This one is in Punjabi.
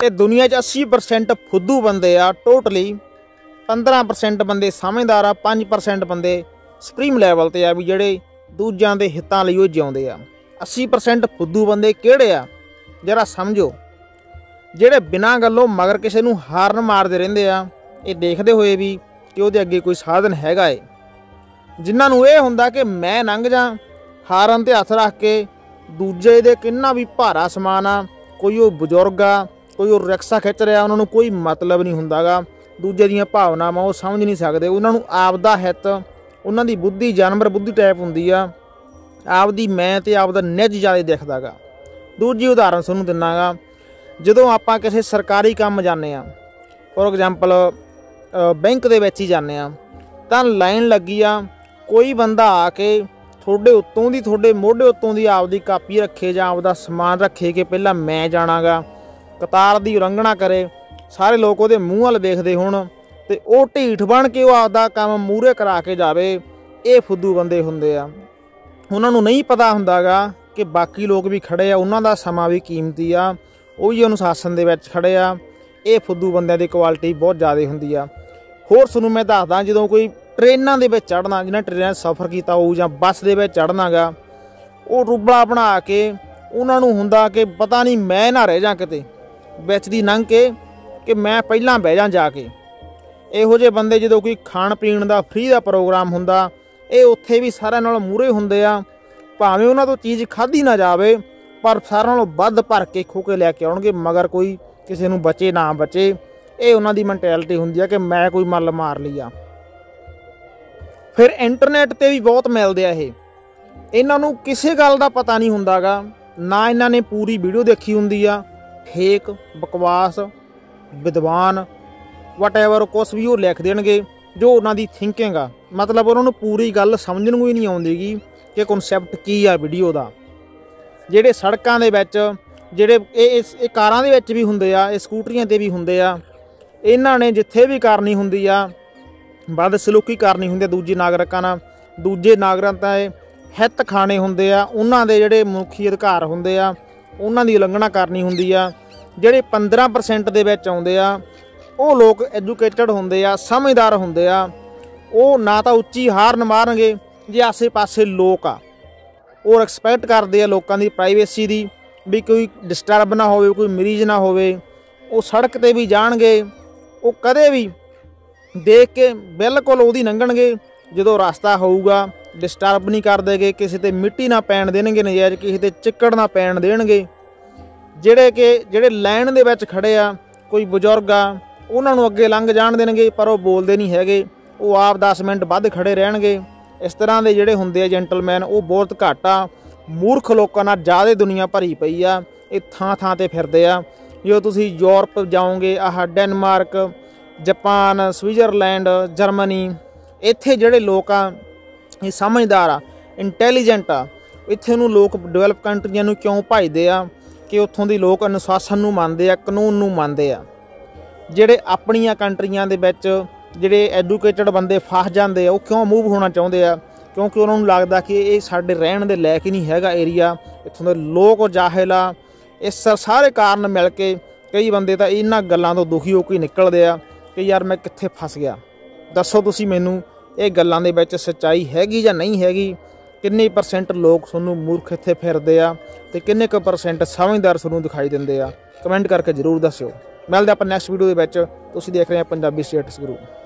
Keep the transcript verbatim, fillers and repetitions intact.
ਤੇ ਦੁਨੀਆ 'ਚ अस्सी परसेंट फुद्दू बंदे आ टोटली। पंद्रह परसेंट बंदे समझदार आ, पाँच परसेंट बंदे सुप्रीम लैवल ते आ भी ਜਿਹੜੇ ਦੂਜਿਆਂ ਦੇ ਹਿੱਤਾਂ ਲਈ ਉਹ ਜਿਉਂਦੇ ਆ। अस्सी परसेंट फुद्दू बंदे ਕਿਹੜੇ ਆ जरा समझो, ਜਿਹੜੇ ਬਿਨਾਂ ਗੱਲੋਂ ਮਗਰ ਕਿਸੇ ਨੂੰ ਹਾਰਨ ਮਾਰਦੇ ਰਹਿੰਦੇ ਆ, ਇਹ ਦੇਖਦੇ ਹੋਏ ਵੀ ਕਿ ਉਹਦੇ ਅੱਗੇ ਕੋਈ ਸਾਧਨ ਹੈਗਾ ਏ। ਜਿਨ੍ਹਾਂ ਨੂੰ ਇਹ ਹੁੰਦਾ ਕਿ ਮੈਂ ਲੰਘ ਜਾ, ਹਾਰਨ ਤੇ ਹੱਥ ਰੱਖ ਕੇ ਦੂਜੇ ਦੇ ਕਿੰਨਾ ਵੀ ਭਾਰਾ ਸਮਾਨ ਆ, ਕੋਈ ਉਹ ਬਜ਼ੁਰਗ ਆ, ਕੋਈ ਉਹ ਰਿਕਸ਼ਾ ਖਿੱਚ ਰਿਹਾ, ਉਹਨਾਂ ਨੂੰ ਕੋਈ ਮਤਲਬ ਨਹੀਂ ਹੁੰਦਾ ਗਾ। ਦੂਜੇ ਦੀਆਂ ਭਾਵਨਾਵਾਂ ਉਹ ਸਮਝ ਨਹੀਂ ਸਕਦੇ। ਉਹਨਾਂ ਨੂੰ ਆਪਦਾ ਹਿੱਤ, ਉਹਨਾਂ ਦੀ ਬੁੱਧੀ ਜਾਨਵਰ ਬੁੱਧੀ ਟਾਈਪ ਹੁੰਦੀ ਆ, ਆਪਦੀ ਮੈਂ ਤੇ ਆਪਦਾ ਨਿੱਜ ਜ਼ਿਆਦਾ ਦਿਖਦਾ ਗਾ। ਦੂਜੀ ਉਦਾਹਰਨ ਤੁਹਾਨੂੰ ਦਿੰਦਾ ਗਾ, ਜਦੋਂ ਆਪਾਂ ਕਿਸੇ ਸਰਕਾਰੀ ਕੰਮ ਜਾਂਦੇ ਹਾਂ, ਫੋਰ ਐਗਜ਼ਾਮਪਲ ਬੈਂਕ ਦੇ ਵਿੱਚ ਹੀ ਜਾਂਦੇ ਹਾਂ, ਤਾਂ ਲਾਈਨ ਲੱਗੀ ਆ, ਕੋਈ ਬੰਦਾ ਆ ਕੇ ਤੁਹਾਡੇ ਉੱਤੋਂ ਦੀ, ਤੁਹਾਡੇ ਮੋਢੇ ਉੱਤੋਂ ਦੀ ਆਪਦੀ ਕਾਪੀ ਰੱਖੇ ਜਾਂ ਆਪਦਾ ਸਮਾਨ ਰੱਖੇ ਕਿ ਪਹਿਲਾਂ ਮੈਂ ਜਾਣਾ ਗਾ, ਕਤਾਰ ਦੀ ਉਲੰਘਣਾ ਕਰੇ, ਸਾਰੇ ਲੋਕ ਉਹਦੇ ਮੂੰਹ ਵੱਲ ਵੇਖਦੇ ਹੋਣ ਅਤੇ ਉਹ ਢੀਠ ਬਣ ਕੇ ਉਹ ਆਪਦਾ ਕੰਮ ਮੂਹਰੇ ਕਰਾ ਕੇ ਜਾਵੇ, ਇਹ ਫੁੱਦੂ ਬੰਦੇ ਹੁੰਦੇ ਆ। ਉਹਨਾਂ ਨੂੰ ਨਹੀਂ ਪਤਾ ਹੁੰਦਾ ਗਾ ਕਿ ਬਾਕੀ ਲੋਕ ਵੀ ਖੜ੍ਹੇ ਆ, ਉਹਨਾਂ ਦਾ ਸਮਾਂ ਵੀ ਕੀਮਤੀ ਆ, ਉਹ ਵੀ ਅਨੁਸ਼ਾਸਨ ਦੇ ਵਿੱਚ ਖੜ੍ਹੇ ਆ। ਇਹ ਫੁੱਦੂ ਬੰਦਿਆਂ ਦੀ ਕੁਆਲਿਟੀ ਬਹੁਤ ਜ਼ਿਆਦਾ ਹੁੰਦੀ ਆ। ਹੋਰ ਤੁਹਾਨੂੰ ਮੈਂ ਦੱਸਦਾ, ਜਦੋਂ ਕੋਈ ਟ੍ਰੇਨਾਂ ਦੇ ਵਿੱਚ ਚੜ੍ਹਨਾ, ਜਿਹਨਾਂ ਟ੍ਰੇਨਾਂ 'ਚ ਸਫ਼ਰ ਕੀਤਾ ਹੋਊ ਜਾਂ ਬੱਸ ਦੇ ਵਿੱਚ ਚੜ੍ਹਨਾ ਗਾ, ਉਹ ਰੁਬੜਾ ਬਣਾ ਕੇ ਉਹਨਾਂ ਨੂੰ ਹੁੰਦਾ ਕਿ ਪਤਾ ਨਹੀਂ ਮੈਂ ਨਾ ਰਹਿ ਜਾ ਕਿਤੇ ਵਿੱਚ ਦੀ ਲੰਘ ਕੇ, ਕਿ ਮੈਂ ਪਹਿਲਾਂ ਬਹਿ ਜਾ ਜਾ ਕੇ। ਇਹੋ ਜਿਹੇ ਬੰਦੇ ਜਦੋਂ ਕੋਈ ਖਾਣ ਪੀਣ ਦਾ ਫ੍ਰੀ ਦਾ ਪ੍ਰੋਗਰਾਮ ਹੁੰਦਾ, ਇਹ ਉੱਥੇ ਵੀ ਸਾਰਿਆਂ ਨਾਲੋਂ ਮੂਹਰੇ ਹੁੰਦੇ ਆ। ਭਾਵੇਂ ਉਹਨਾਂ ਤੋਂ ਚੀਜ਼ ਖਾਧੀ ਨਾ ਜਾਵੇ, ਪਰ ਸਾਰਿਆਂ ਨਾਲੋਂ ਵੱਧ ਭਰ ਕੇ ਖੋ ਕੇ ਲੈ ਕੇ ਆਉਣਗੇ, ਮਗਰ ਕੋਈ ਕਿਸੇ ਨੂੰ ਬਚੇ ਨਾ ਬਚੇ। ਇਹ ਉਹਨਾਂ ਦੀ ਮੈਂਟੈਲਿਟੀ ਹੁੰਦੀ ਆ ਕਿ ਮੈਂ ਕੋਈ ਮੱਲ ਮਾਰ ਲਈ ਆ। ਫਿਰ ਇੰਟਰਨੈਟ 'ਤੇ ਵੀ ਬਹੁਤ ਮਿਲਦੇ ਆ ਇਹ। ਇਹਨਾਂ ਨੂੰ ਕਿਸੇ ਗੱਲ ਦਾ ਪਤਾ ਨਹੀਂ ਹੁੰਦਾ ਗਾ, ਨਾ ਇਹਨਾਂ ਨੇ ਪੂਰੀ ਵੀਡੀਓ ਦੇਖੀ ਹੁੰਦੀ ਆ। ਫੇਕ, ਬਕਵਾਸ, ਵਿਦਵਾਨ, ਵਟ ਐਵਰ ਕੁਛ ਵੀ ਉਹ ਲਿਖ ਦੇਣਗੇ ਜੋ ਉਹਨਾਂ ਦੀ ਥਿੰਕਿੰਗ ਆ। ਮਤਲਬ ਉਹਨਾਂ ਨੂੰ ਪੂਰੀ ਗੱਲ ਸਮਝਣ ਨੂੰ ਹੀ ਨਹੀਂ ਆਉਂਦੀ ਗੀ ਕਿ ਕਨਸੈਪਟ ਕੀ ਆ ਵੀਡੀਓ ਦਾ। ਜਿਹੜੇ ਸੜਕਾਂ ਦੇ ਵਿੱਚ, ਜਿਹੜੇ ਇਹ ਇਹ ਕਾਰਾਂ ਦੇ ਵਿੱਚ ਵੀ ਹੁੰਦੇ ਆ, ਇਹ ਸਕੂਟਰੀਆਂ 'ਤੇ ਵੀ ਹੁੰਦੇ ਆ, ਇਹਨਾਂ ਨੇ ਜਿੱਥੇ ਵੀ ਕਰਨੀ ਹੁੰਦੀ ਆ, ਬਦ ਸਲੂਕੀ ਕਰਨੀ ਹੁੰਦੀ ਆ ਦੂਜੇ ਨਾਗਰਿਕਾਂ ਨਾਲ, ਦੂਜੇ ਨਾਗਰਿਕਾਂ ਦੇ ਹਿੱਤ ਖਾਣੇ ਹੁੰਦੇ ਆ, ਉਹਨਾਂ ਦੇ ਜਿਹੜੇ ਮਨੁੱਖੀ ਅਧਿਕਾਰ ਹੁੰਦੇ ਆ, ਉਹਨਾਂ ਦੀ ਉਲੰਘਣਾ ਕਰਨੀ ਹੁੰਦੀ ਆ। ਜਿਹੜੇ ਪੰਦਰਾਂ ਪਰਸੈਂਟ ਦੇ ਵਿੱਚ ਆਉਂਦੇ ਆ, ਉਹ ਲੋਕ ਐਜੂਕੇਟਡ ਹੁੰਦੇ ਆ, ਸਮਝਦਾਰ ਹੁੰਦੇ ਆ। ਉਹ ਨਾ ਤਾਂ ਉੱਚੀ ਹਾਰਨ ਮਾਰਨਗੇ, ਜੇ ਆਸੇ ਪਾਸੇ ਲੋਕ ਆ ਉਹ ਰਿਸਪੈਕਟ ਕਰਦੇ ਆ ਲੋਕਾਂ ਦੀ ਪ੍ਰਾਈਵੇਸੀ ਦੀ, ਵੀ ਕੋਈ ਡਿਸਟਰਬ ਨਾ ਹੋਵੇ, ਕੋਈ ਮਰੀਜ਼ ਨਾ ਹੋਵੇ। ਉਹ ਸੜਕ 'ਤੇ ਵੀ ਜਾਣਗੇ, ਉਹ ਕਦੇ ਵੀ ਦੇਖ ਕੇ ਬਿਲਕੁਲ ਉਹਦੀ ਲੰਘਣਗੇ। ਜਦੋਂ ਰਸਤਾ ਹੋਊਗਾ ਡਿਸਟਰਬ ਨਹੀਂ ਕਰਦੇਗੇ, ਕਿਸੇ 'ਤੇ ਮਿੱਟੀ ਨਾ ਪੈਣ ਦੇਣਗੇ ਨਜਾਇਜ਼, ਕਿਸੇ 'ਤੇ ਚਿੱਕੜ ਨਾ ਪੈਣ ਦੇਣਗੇ। ਜਿਹੜੇ ਕਿ ਜਿਹੜੇ ਲਾਈਨ ਦੇ ਵਿੱਚ ਖੜ੍ਹੇ ਆ, ਕੋਈ ਬਜ਼ੁਰਗ ਆ, ਉਹਨਾਂ ਨੂੰ ਅੱਗੇ ਲੰਘ ਜਾਣ ਦੇਣਗੇ, ਪਰ ਉਹ ਬੋਲਦੇ ਨਹੀਂ ਹੈਗੇ, ਉਹ ਆਪ ਦਸ ਮਿੰਟ ਵੱਧ ਖੜ੍ਹੇ ਰਹਿਣਗੇ। ਇਸ ਤਰ੍ਹਾਂ ਦੇ ਜਿਹੜੇ ਹੁੰਦੇ ਆ ਜੈਂਟਲਮੈਨ, ਉਹ ਬਹੁਤ ਘੱਟ ਆ। ਮੂਰਖ ਲੋਕਾਂ ਨਾਲ ਜ਼ਿਆਦਾ ਦੁਨੀਆ ਭਰੀ ਪਈ ਆ, ਇਹ ਥਾਂ ਥਾਂ 'ਤੇ ਫਿਰਦੇ ਆ। ਜਦੋਂ ਤੁਸੀਂ ਯੂਰਪ ਜਾਓਗੇ, ਆਹ ਡੈਨਮਾਰਕ, ਜਾਪਾਨ, ਸਵਿਟਜ਼ਰਲੈਂਡ, ਜਰਮਨੀ, ਇੱਥੇ ਜਿਹੜੇ ਲੋਕ ਆ ਇਹ ਸਮਝਦਾਰ ਆ, ਇੰਟੈਲੀਜੈਂਟ ਆ। ਇੱਥੇ ਨੂੰ ਲੋਕ ਡਿਵੈਲਪ ਕੰਟਰੀਆਂ ਨੂੰ ਕਿਉਂ ਭਜਦੇ ਆ ਕਿ ਉੱਥੋਂ ਦੀ ਲੋਕ ਅਨੁਸ਼ਾਸਨ ਨੂੰ ਮੰਨਦੇ ਆ, ਕਾਨੂੰਨ ਨੂੰ ਮੰਨਦੇ ਆ। ਜਿਹੜੇ ਆਪਣੀਆਂ ਕੰਟਰੀਆਂ ਦੇ ਵਿੱਚ ਜਿਹੜੇ ਐਜੂਕੇਟਡ ਬੰਦੇ ਫਸ ਜਾਂਦੇ ਆ, ਉਹ ਕਿਉਂ ਮੂਵ ਹੋਣਾ ਚਾਹੁੰਦੇ ਆ? ਕਿਉਂਕਿ ਉਹਨਾਂ ਨੂੰ ਲੱਗਦਾ ਕਿ ਇਹ ਸਾਡੇ ਰਹਿਣ ਦੇ ਲਾਇਕ ਹੀ ਨਹੀਂ ਹੈਗਾ ਏਰੀਆ, ਇੱਥੋਂ ਦੇ ਲੋਕ ਜਾਹਿਲ ਆ। ਇਸ ਸਾਰੇ ਕਾਰਨ ਮਿਲ ਕੇ ਕਈ ਬੰਦੇ ਤਾਂ ਇਹਨਾਂ ਗੱਲਾਂ ਤੋਂ ਦੁਖੀ ਹੋ ਕੇ ਨਿਕਲਦੇ ਆ ਕਿ ਯਾਰ ਮੈਂ ਕਿੱਥੇ ਫਸ ਗਿਆ। ਦੱਸੋ ਤੁਸੀਂ ਮੈਨੂੰ, ਇਹ ਗੱਲਾਂ ਦੇ ਵਿੱਚ ਸੱਚਾਈ ਹੈਗੀ ਜਾਂ ਨਹੀਂ ਹੈਗੀ? ਕਿੰਨੇ ਪਰਸੈਂਟ ਲੋਕ ਤੁਹਾਨੂੰ ਮੂਰਖ ਇੱਥੇ ਫਿਰਦੇ ਆ ਅਤੇ ਕਿੰਨੇ ਕੁ ਪਰਸੈਂਟ ਸਮਝਦਾਰ ਤੁਹਾਨੂੰ ਦਿਖਾਈ ਦਿੰਦੇ ਆ? ਕਮੈਂਟ ਕਰਕੇ ਜ਼ਰੂਰ ਦੱਸਿਓ। ਮਿਲਦੇ ਆਪਾਂ ਨੈਕਸਟ ਵੀਡੀਓ ਦੇ ਵਿੱਚ। ਤੁਸੀਂ ਦੇਖ ਰਹੇ ਆ ਪੰਜਾਬੀ ਸਟੇਟਸ ਗਰੁੱਪ।